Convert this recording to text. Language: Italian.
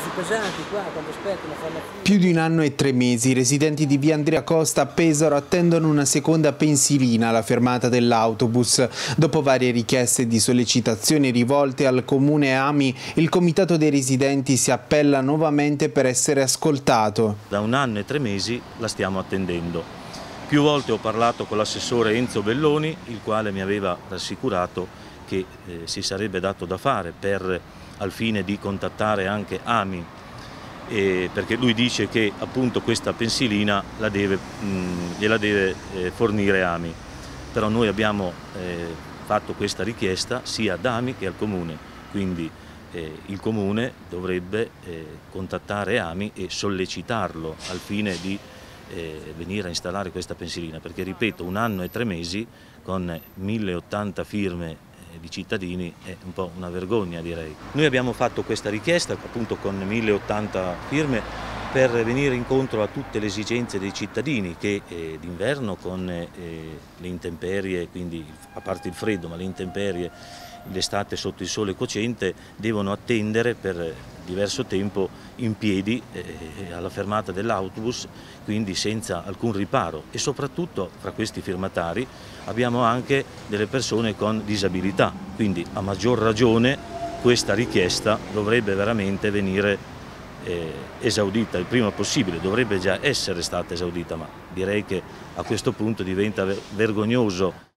pesanti qua, quando aspettano, fanno fila. Più di 1 anno e 3 mesi i residenti di via Andrea Costa a Pesaro attendono una seconda pensilina alla fermata dell'autobus. Dopo varie richieste di sollecitazioni rivolte al comune Ami, il comitato dei residenti si appella nuovamente per essere ascoltato. Da 1 anno e 3 mesi la stiamo attendendo. Più volte ho parlato con l'assessore Enzo Belloni, il quale mi aveva rassicurato che si sarebbe dato da fare al fine di contattare anche Ami, perché lui dice che appunto questa pensilina gliela deve fornire Ami. Però noi abbiamo fatto questa richiesta sia ad Ami che al Comune, quindi il Comune dovrebbe contattare Ami e sollecitarlo al fine di venire a installare questa pensilina, perché ripeto, 1 anno e 3 mesi con 1080 firme di cittadini è un po' una vergogna, direi. Noi abbiamo fatto questa richiesta appunto con 1080 firme per venire incontro a tutte le esigenze dei cittadini che d'inverno con le intemperie, quindi a parte il freddo, ma le intemperie, l'estate sotto il sole cocente, devono attendere per diverso tempo in piedi alla fermata dell'autobus, quindi senza alcun riparo, e soprattutto fra questi firmatari abbiamo anche delle persone con disabilità, quindi a maggior ragione questa richiesta dovrebbe veramente venire esaudita il prima possibile, dovrebbe già essere stata esaudita, ma direi che a questo punto diventa vergognoso